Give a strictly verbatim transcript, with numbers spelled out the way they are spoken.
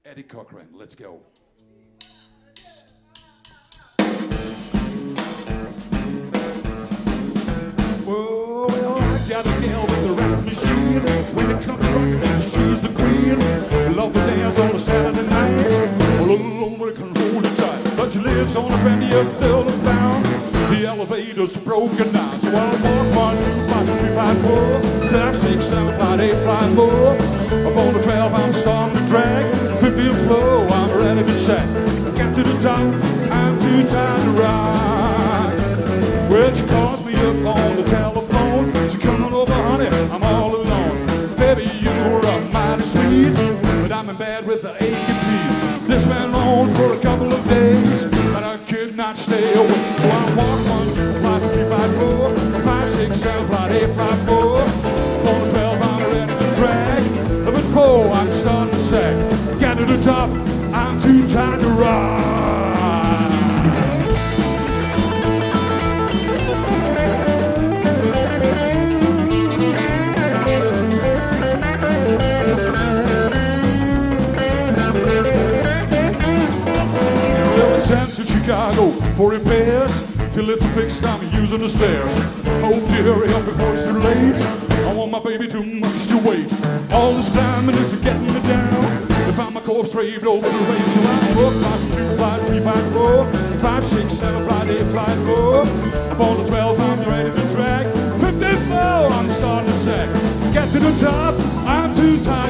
Eddie Cochran, let's go. Whoa, well, I got a gal with the rap machine. When it comes to rockin', she's the queen. Love to dance on a Saturday night. Well, a little woman can hold it tight, but she lives on a twentieth telephone. The elevator's broken down, so I'll walk one, two, five, three, five, four, five, six, seven, five, eight, five, four. Up on the twelve, I'm starting to drag. fifteenth floor, I'm ready to set. Get to the top, I'm too tired to ride. Well, she calls me up on the telephone. She coming over, honey, I'm all alone. Baby, you're a mighty sweet, but I'm in bed with the aching feet. This went on for a couple of days, but I could not stay away. So I walk one, two, five, three, five, four, five, six, seven, five, eight, five, four. On the twelve, I'm ready to drag. Eleven, four, I'm starting to sag. Get to the top, I'm too tired to ride. Sent to Chicago for repairs. Till it's fixed, I'm using the stairs. Hope you hurry up before it's too late. I want my baby too much to wait. All this climbing is getting me down. If I'm a corpse straight over the range, so I'm four, five, two, five, three, five, four, five, six, seven, five, eight, five, four. Up on the twelve, I'm ready to drag. fifty-four, I'm starting to sag. Get to the top, I'm too tired.